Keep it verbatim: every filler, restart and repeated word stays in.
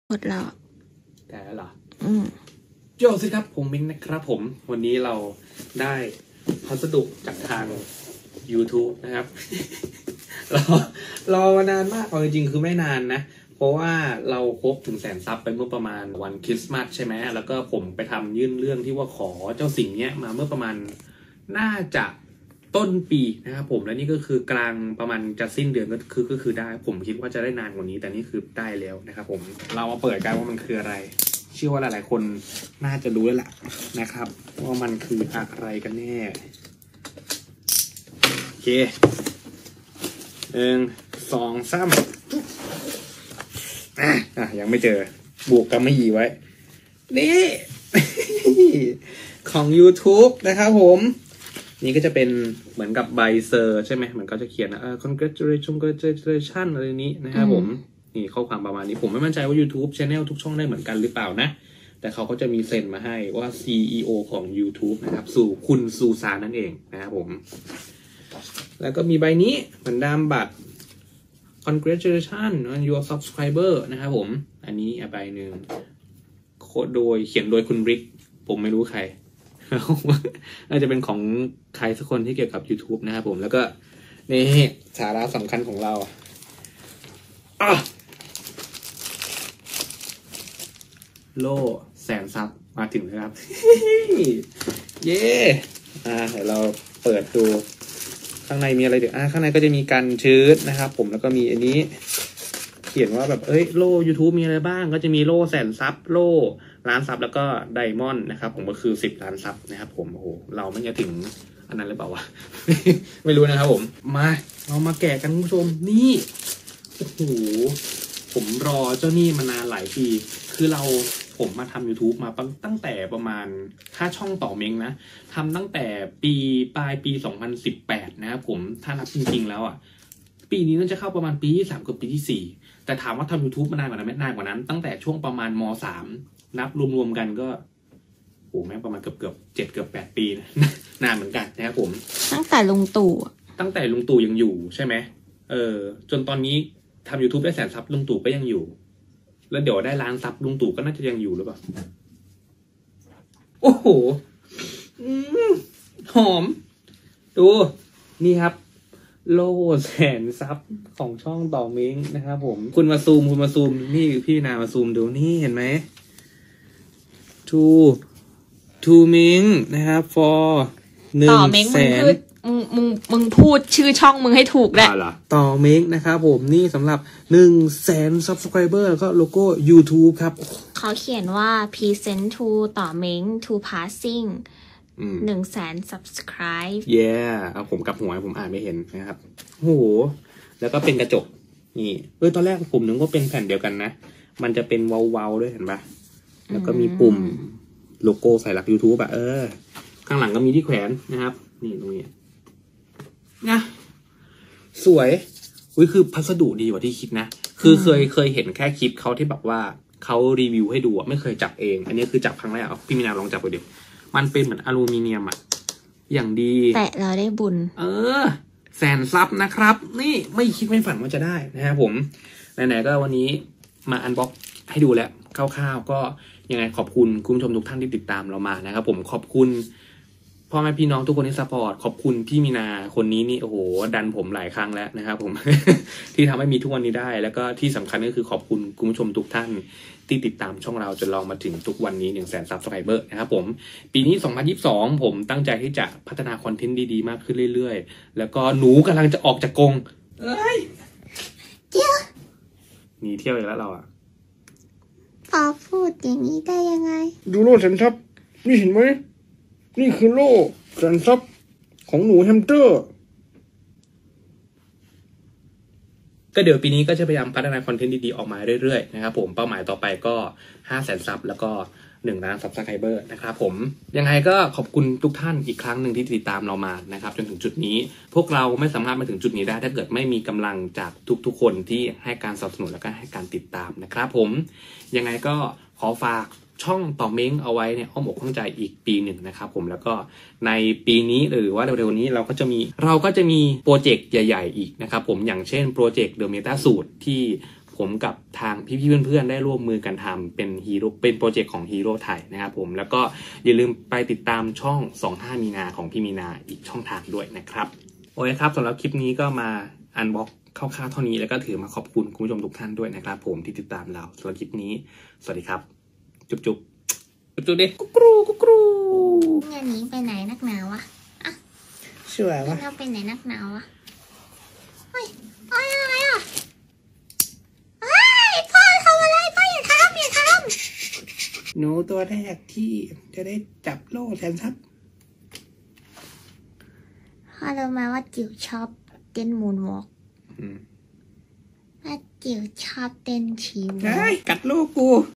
หมดแล้วได้แล้วเหรออืมโยสิครับผมมิ้งนะครับผมวันนี้เราได้พัสดุจากทาง YouTube นะครับรอรอมานานมากเอาจริงๆคือไม่นานนะเพราะว่าเราครบถึงแสนซับไปเมื่อประมาณวันคริสต์มาสใช่ไหมแล้วก็ผมไปทำยื่นเรื่องที่ว่าขอเจ้าสิ่งเนี้ยมาเมื่อประมาณน่าจะต้นปีนะครับผมและนี่ก็คือกลางประมาณจะสิ้นเดือนก็คือก็คือได้ผมคิดว่าจะได้นานกว่านี้แต่นี่คือได้แล้วนะครับผมเรามาเปิดกันว่ามันคืออะไรเชื่อว่าหลายๆคนน่าจะรู้แล้วล่ะนะครับว่ามันคืออะไรกันแน่โอเคหนึ่งสองสามอ่ะอ่ะยังไม่เจอบวกกับไม่ยีไว้นี่ ของ YouTube นะครับผมนี่ก็จะเป็นเหมือนกับใบเซอร์ใช่ไหมมันก็จะเขียนนะเออ congratulation congratulation อะไรนี้นะครับผมนี่ข้อความประมาณนี้ผมไม่มั่นใจว่า YouTube Channel ทุกช่องได้เหมือนกันหรือเปล่านะแต่เขาก็จะมีเซ็นมาให้ว่า ซี อี โอ ของ YouTube นะครับสู่คุณซูซานนั่นเองนะครับผมแล้วก็มีใบนี้เหมือนดามบัตร congratulation on your subscriber นะครับผมอันนี้ใบหนึ่งโค้ดโดยเขียนโดยคุณริกผมไม่รู้ใครน่าจะเป็นของใครสักคนที่เกี่ยวกับ YouTube นะครับผมแล้วก็นี่สาระสำคัญของเราอ่ะโล่แสนซับมาถึงแล้วครับ เย้อ่าเดี๋ยวเราเปิดดูข้างในมีอะไรเดี๋ยวอ่าข้างในก็จะมีกันชื้นนะครับผมแล้วก็มีอันนี้เขียนว่าแบบเอ้ยโล่ YouTube มีอะไรบ้างก็จะมีโล่แสนซับโล่ล้านซับแล้วก็ไดมอนด์นะครับผมก็คือสิบล้านซับนะครับผมโอ้โหเราไม่จะถึงอันนั้นหรือเปล่าวะ ไม่รู้นะครับผมมาเรามาแกะกันคุณผู้ชมนี่โอ้โหผมรอเจ้านี่มานานหลายปีคือเราผมมาทำ YouTube มาตั้งแต่ประมาณถ้าช่องต่อเม้งนะทำตั้งแต่ปีปลายปีสองพันสิบแปดนะครับผมถ้านับจริงๆแล้วอ่ะปีนี้น่าจะเข้าประมาณปีที่สามกับปีที่สี่แต่ถามว่าทำ YouTube มานานกว่านั้นไม่นานกว่านั้นตั้งแต่ช่วงประมาณม.สามนับรวมๆกันก็โอ้แม่ประมาณเกือบเกือบเจ็ดเกือบแปดปีนะนานเหมือนกันนะครับผมตั้งแต่ลุงตู่ตั้งแต่ลุงตู่ยังอยู่ใช่ไหมเออจนตอนนี้ทำ YouTube ได้แสนซับลุงตู่ก็ยังอยู่แล้วเดี๋ยวได้ล้านซับลุงตู่ก็น่าจะยังอยู่หรือเปล่าโอ้โหหอมดูนี่ครับโล่แสนซับของช่องต่อเม้งนะครับผมคุณมาซูมคุณมาซูมนี่พี่นามาซูมดูนี่เห็นไหม to to เม้งนะครับ for หนึ่งแสนมึงมึงมึงพูดชื่อช่องมึงให้ถูกแหละต่อเม้งนะครับผมนี่สำหรับหนึ่งแสน subscriber แล้วก็โลโก้ YouTube ครับเขาเขียนว่า present to ต่อเม้ง to passingหนึ่งแสน subscribe เย้เอาผมกับหัวผมอ่านไม่เห็นนะครับโอ้โหแล้วก็เป็นกระจกนี่เออตอนแรกผมนึกว่าเป็นแผ่นเดียวกันนะมันจะเป็นเว้าๆด้วยเห็นปะแล้วก็มีปุ่มโลโก้ใส่หลัก YouTube อะเออข้างหลังก็มีที่แขวนนะครับนี่ตรงนี้นะสวยอุ้ยคือพัสดุดีกว่าที่คิดนะคือเคยเคยเห็นแค่คลิปเขาที่แบบว่าเขารีวิวให้ดูอะไม่เคยจับเองอันนี้คือจับครั้งแรกเอาพี่มีนาลองจับดูดิมันเป็นเหมือนอลูมิเนียมอะอย่างดีแต่เราได้บุญเออแสนซับนะครับนี่ไม่คิดไม่ฝันว่าจะได้นะครับผมไหนๆก็วันนี้มาอันบ็อกให้ดูแล้วคร่าวๆก็ยังไงขอบคุณคุณผู้ชมทุกท่านที่ติดตามเรามานะครับผมขอบคุณพ่อแม่พี่น้องทุกคนที่ซัพพอร์ตขอบคุณพี่มีนาคนนี้นี่โอ้โหดันผมหลายครั้งแล้วนะครับผม ที่ทำให้มีทุกวันนี้ได้แล้วก็ที่สำคัญก็คือขอบคุณคุณผู้ชมทุกท่านที่ติดตามช่องเราจนเรามาถึงทุกวันนี้หนึ่งแสนซับสไครเบอร์นะครับผมปีนี้สองพันยี่สิบสองผมตั้งใจที่จะพัฒนาคอนเทนต์ดีๆมากขึ้นเรื่อยๆแล้วก็หนูกำลังจะออกจากกรงเอ้ยเที่ยวหนีเที่ยวอีกแล้วเราอ่ะพอพูดอย่างนี้ได้ยังไงดูโล่แสนซับนี่เห็นไหมนี่คือโล่แสนซับของหนูแฮมสเตอร์ก็เดี๋ยวปีนี้ก็จะพยายามพัฒนาคอนเทนต์ดีๆออกมาเรื่อยๆนะครับผมเป้าหมายต่อไปก็ห้าแสนซับแล้วก็หนึ่งล้านซับสไครเบอร์นะครับผมยังไงก็ขอบคุณทุกท่านอีกครั้งหนึ่งที่ติดตามเรามานะครับจนถึงจุดนี้พวกเราไม่สามารถมาถึงจุดนี้ได้ถ้าเกิดไม่มีกำลังจากทุกๆคนที่ให้การสนับสนุนและก็ให้การติดตามนะครับผมยังไงก็ขอฝากช่องต่อเม้งเอาไว้ในอ้อมอกข้างใจอีกปีหนึ่งนะครับผมแล้วก็ในปีนี้หรือว่าเร็วๆนี้เราก็จะมีเราก็จะมีโปรเจกต์ใหญ่ๆอีกนะครับผมอย่างเช่นโปรเจกต์เดอะเมตาสูตรที่ผผมกับทางพี่ๆเพื่อนๆได้ร่วมมือกันทำเป็นฮีโร่เป็นโปรเจกต์ของฮีโร่ไทยนะครับผมแล้วก็อย่าลืมไปติดตามช่องสองห้ามีนาของพี่มีนาอีกช่องทางด้วยนะครับโอเคครับสำหรับคลิปนี้ก็มาอันบ็อกคร่าวๆเท่านี้แล้วก็ถือมาขอบคุณคุณผู้ชมทุกท่านด้วยนะครับผมที่ติดตามเราสำหรับคลิปนี้สวัสดีครับจุ๊บจุ๊บจุ๊บจุ๊บดิกุ๊กรูกุ๊กรูงานนี้ไปไหนนักหนาวะอ่ะช่วยวะเราไปไหนนักหนาวะเฮ้ยเอ้ยอะไรอ่ะเฮ้ยพ่อทำอะไรพ่ออย่าทำอย่าทหนูตัวแรกที่จะได้จับโล่แทนซับำพ่อรู้ไหมว่าจิ๋วชอบเต้นมูนวอล์กว่าจิ๋วชอบเต้นชีวอล์กกัดโล่กู